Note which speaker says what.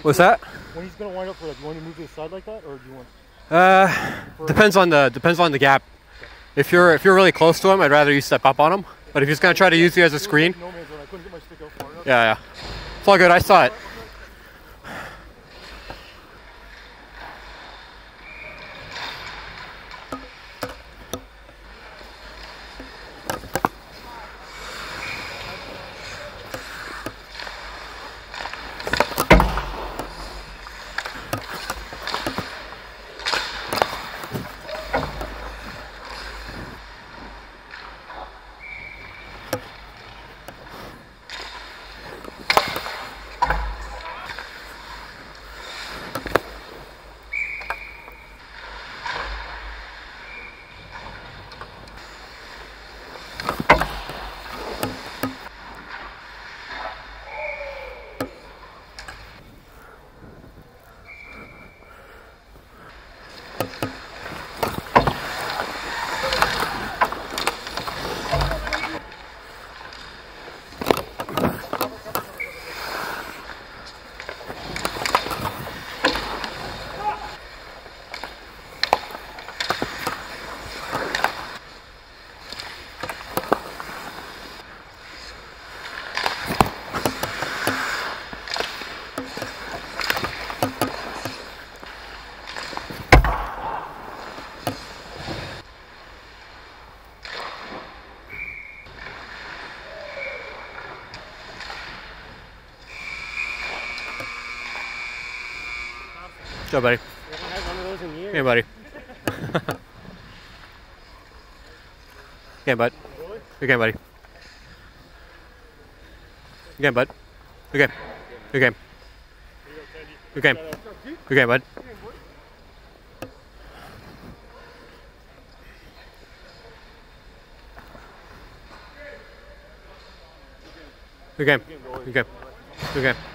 Speaker 1: What's that?
Speaker 2: When he's gonna wind up for that, do you want to move to the side like that, or do you want?
Speaker 1: Depends on the gap. Okay. If you're really close to him, I'd rather you step up on him. But if he's gonna try to use you as a screen,
Speaker 2: no man's zone. I couldn't get my stick out far enough.
Speaker 1: yeah, it's all good. I saw it. Go, buddy.
Speaker 2: We haven't had one of those in years.
Speaker 1: Hey, buddy. Again, bud. Again, buddy. Again, bud. Again. Again. Again. Again, bud. Again. Again. Again.